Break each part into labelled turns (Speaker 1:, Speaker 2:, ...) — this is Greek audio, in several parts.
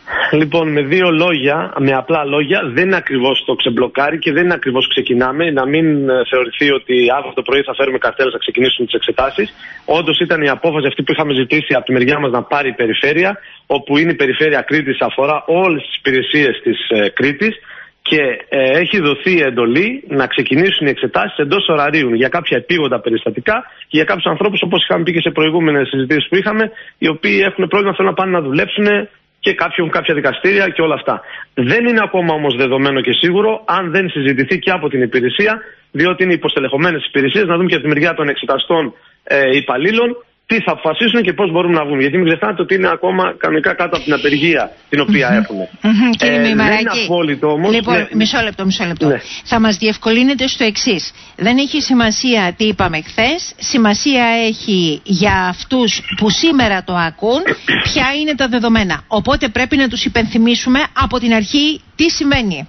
Speaker 1: Λοιπόν, με δύο λόγια, με απλά λόγια, δεν είναι ακριβώς το ξεμπλοκάρει και δεν είναι ακριβώς ξεκινάμε. Να μην θεωρηθεί ότι αύριο το πρωί θα φέρουμε καρτέλες να ξεκινήσουμε τις εξετάσεις. Όντως ήταν η απόφαση αυτή που είχαμε ζητήσει από τη μεριά μας να πάρει η περιφέρεια, όπου είναι η περιφέρεια Κρήτης, αφορά όλες τις υπηρεσίες της Κρήτης. Και έχει δοθεί εντολή να ξεκινήσουν οι εξετάσεις εντός ωραρίου για κάποια επίγοντα περιστατικά και για κάποιους ανθρώπους, όπως είχαμε πει και σε προηγούμενες συζητήσεις που είχαμε, οι οποίοι έχουν πρόβλημα, θέλουν να πάνε να δουλέψουν και κάποιοι έχουν κάποια δικαστήρια και όλα αυτά. Δεν είναι ακόμα όμως δεδομένο και σίγουρο αν δεν συζητηθεί και από την υπηρεσία, διότι είναι υποστελεχωμένες υπηρεσίες, να δούμε και από τη μεριά των εξεταστών υπαλλήλων τι θα αποφασίσουν και πώς μπορούμε να βγούμε. Γιατί μην ξεχνάτε ότι είναι ακόμα κανονικά κάτω από την απεργία την οποία έχουν.
Speaker 2: Κύριε Μημαράκη,
Speaker 1: δεν είναι απόλυτο όμως.
Speaker 2: Λοιπόν,
Speaker 1: ναι.
Speaker 2: μισό λεπτό. Ναι. Θα μας διευκολύνετε στο εξής. Δεν έχει σημασία τι είπαμε χθες. Σημασία έχει για αυτούς που σήμερα το ακούν ποια είναι τα δεδομένα. Οπότε πρέπει να τους υπενθυμίσουμε από την αρχή τι σημαίνει.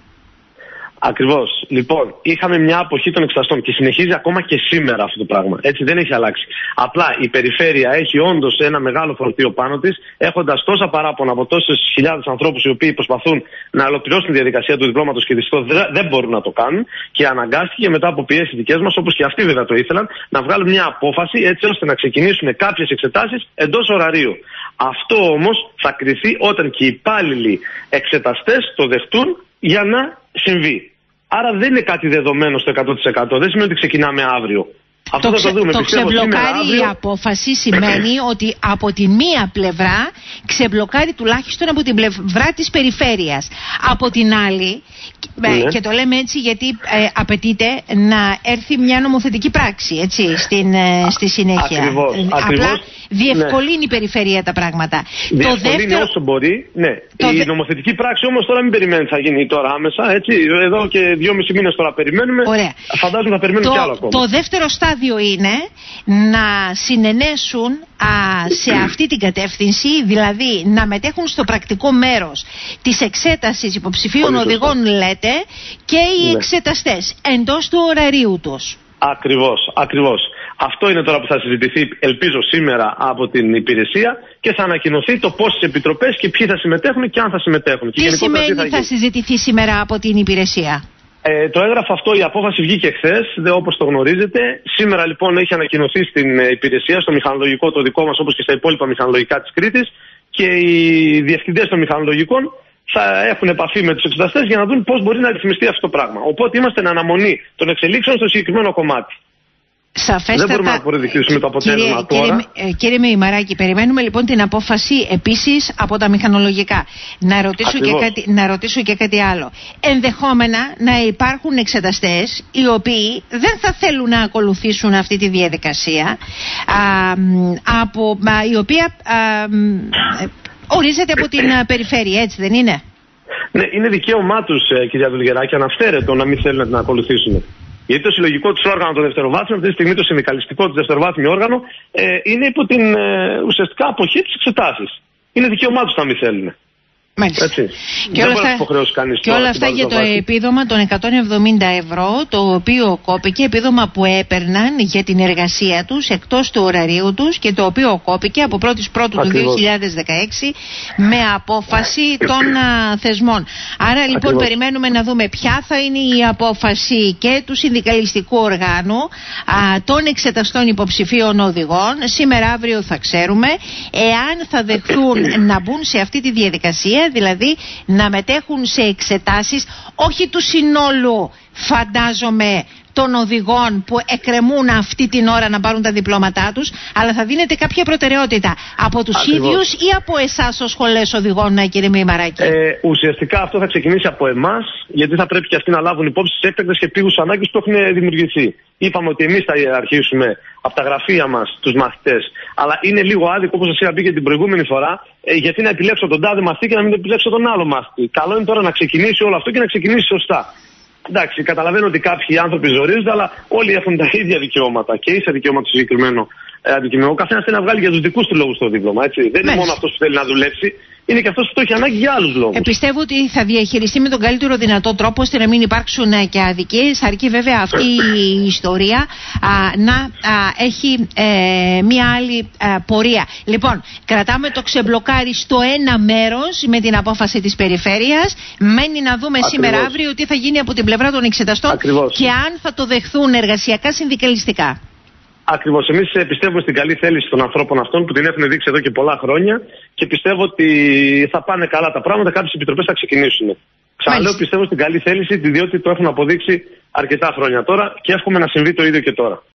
Speaker 1: Ακριβώς. Λοιπόν, είχαμε μια αποχή των εξεταστών και συνεχίζει ακόμα και σήμερα αυτό το πράγμα. Έτσι δεν έχει αλλάξει. Απλά η περιφέρεια έχει όντως ένα μεγάλο φορτίο πάνω της, έχοντας τόσα παράπονα από τόσες χιλιάδες ανθρώπους οι οποίοι προσπαθούν να ολοκληρώσουν τη διαδικασία του διπλώματος και δυστυχώς δεν μπορούν να το κάνουν και αναγκάστηκε μετά από πιέσεις δικές μας, όπως και αυτοί βέβαια το ήθελαν, να βγάλουν μια απόφαση έτσι ώστε να ξεκινήσουν κάποιες εξετάσεις εντός ωραρίου. Αυτό όμως θα κριθεί όταν και οι υπάλληλοι εξεταστές το δεχτούν για να συμβεί. Άρα δεν είναι κάτι δεδομένο στο 100%. Δεν σημαίνει ότι ξεκινάμε αύριο. Αυτό θα το δούμε.
Speaker 2: Το ξεμπλοκάρει η απόφαση σημαίνει ότι από τη μία πλευρά ξεμπλοκάρει τουλάχιστον από την πλευρά της περιφέρειας. Από την άλλη, και το λέμε έτσι γιατί απαιτείται να έρθει μια νομοθετική πράξη έτσι, στη συνέχεια. Απλά διευκολύνει η περιφέρεια τα πράγματα.
Speaker 1: Διευκολύνει όσο μπορεί. Ναι. Η νομοθετική πράξη όμως τώρα μην περιμένει θα γίνει τώρα άμεσα. Έτσι. Εδώ και 2,5 μήνες τώρα περιμένουμε.
Speaker 2: Ωραία.
Speaker 1: Φαντάζομαι θα περιμένουμε κι άλλο ακόμα.
Speaker 2: Το δεύτερο στάδιο είναι να συνενέσουν σε αυτή την κατεύθυνση, δηλαδή να μετέχουν στο πρακτικό μέρος της εξέτασης υποψηφίων οδηγών, λέτε, και οι εξεταστές εντός του ωραρίου τους.
Speaker 1: Ακριβώς. Αυτό είναι τώρα που θα συζητηθεί, ελπίζω σήμερα από την υπηρεσία και θα ανακοινωθεί το πόσες επιτροπές και ποιοι θα συμμετέχουν και αν θα συμμετέχουν.
Speaker 2: Τι σημαίνει θα συζητηθεί σήμερα από την υπηρεσία?
Speaker 1: Το έγγραφο αυτό, η απόφαση βγήκε χθες, όπως το γνωρίζετε. Σήμερα λοιπόν έχει ανακοινωθεί στην υπηρεσία, στο μηχανολογικό το δικό μας, όπως και στα υπόλοιπα μηχανολογικά της Κρήτης, και οι διευθυντές των μηχανολογικών θα έχουν επαφή με τους εξεταστές για να δουν πώς μπορεί να ρυθμιστεί αυτό το πράγμα. Οπότε είμαστε εν αναμονή των εξελίξεων στο συγκεκριμένο κομμάτι.
Speaker 2: Σαφέστατα.
Speaker 1: Δεν μπορούμε να αποδεικτήσουμε το αποτέλεσμα τώρα.
Speaker 2: Κύριε Μημαράκη, περιμένουμε λοιπόν την απόφαση επίσης από τα μηχανολογικά. Να ρωτήσω και κάτι άλλο. Ενδεχόμενα να υπάρχουν εξεταστές οι οποίοι δεν θα θέλουν να ακολουθήσουν αυτή τη διαδικασία, η οποία ορίζεται από την περιφέρεια, έτσι δεν είναι?
Speaker 1: Ναι, είναι δικαίωμά τους, κυρία Δουλγεράκη, αναφέρετο να μην θέλουν να την ακολουθήσουν. Γιατί το συλλογικό του όργανο, το δευτεροβάθμιο, αυτή τη στιγμή το συνδικαλιστικό του δευτεροβάθμιο όργανο, είναι υπό την ουσιαστικά αποχή της εξετάσεις. Είναι δικαίωμά τους να μην θέλουν. Έτσι.
Speaker 2: Και όλα αυτά για το επίδομα των 170 ευρώ, το οποίο κόπηκε, επίδομα που έπαιρναν για την εργασία τους εκτός του ωραρίου τους και το οποίο κόπηκε από 1η Πρώτου του 2016 με απόφαση των θεσμών. Άρα λοιπόν περιμένουμε να δούμε ποια θα είναι η απόφαση και του συνδικαλιστικού οργάνου των εξεταστών υποψηφίων οδηγών. Σήμερα αύριο θα ξέρουμε εάν θα δεχθούν να μπουν σε αυτή τη διαδικασία, δηλαδή να μετέχουν σε εξετάσεις όχι του συνόλου, φαντάζομαι, των οδηγών που εκκρεμούν αυτή την ώρα να πάρουν τα διπλώματά τους, αλλά θα δίνεται κάποια προτεραιότητα από τους ίδιους ή από εσάς ως σχολές οδηγών, κύριε Μημαράκη?
Speaker 1: Ουσιαστικά αυτό θα ξεκινήσει από εμάς, γιατί θα πρέπει και αυτοί να λάβουν υπόψη τις έκτακτες και επίγουσες ανάγκες που έχουν δημιουργηθεί. Είπαμε ότι εμείς θα αρχίσουμε από τα γραφεία μας τους μαθητές, αλλά είναι λίγο άδικο, όπως σας είχα πει και την προηγούμενη φορά, γιατί να επιλέξω τον τάδε μαθητή και να μην επιλέξω τον άλλο μαθητή. Καλό είναι τώρα να ξεκινήσει όλο αυτό και να ξεκινήσει σωστά. Εντάξει, καταλαβαίνω ότι κάποιοι άνθρωποι ζορίζονται, αλλά όλοι έχουν τα ίδια δικαιώματα και ίσα δικαιώματα στο συγκεκριμένο αντικείμενο. Ο καθένας θέλει να βγάλει για τους δικούς του λόγους το δίπλωμα. Έτσι. Δεν είναι μόνο αυτός που θέλει να δουλέψει. είναι και αυτός που το έχει ανάγκη για άλλους λόγους.
Speaker 2: Πιστεύω ότι θα διαχειριστεί με τον καλύτερο δυνατό τρόπο ώστε να μην υπάρξουν και αδικίες, αρκεί βέβαια αυτή η ιστορία να έχει μία άλλη πορεία. Λοιπόν, κρατάμε το ξεμπλοκάρι στο ένα μέρος με την απόφαση της περιφέρειας. Μένει να δούμε σήμερα αύριο τι θα γίνει από την πλευρά των εξεταστών και αν θα το δεχθούν εργασιακά συνδικαλιστικά.
Speaker 1: Ακριβώς. Εμείς πιστεύουμε στην καλή θέληση των ανθρώπων αυτών που την έχουν δείξει εδώ και πολλά χρόνια και πιστεύω ότι θα πάνε καλά τα πράγματα. Κάποιες επιτροπές θα ξεκινήσουν. Ξαναλέω, πιστεύω στην καλή θέληση, διότι το έχουν αποδείξει αρκετά χρόνια τώρα και εύχομαι να συμβεί το ίδιο και τώρα.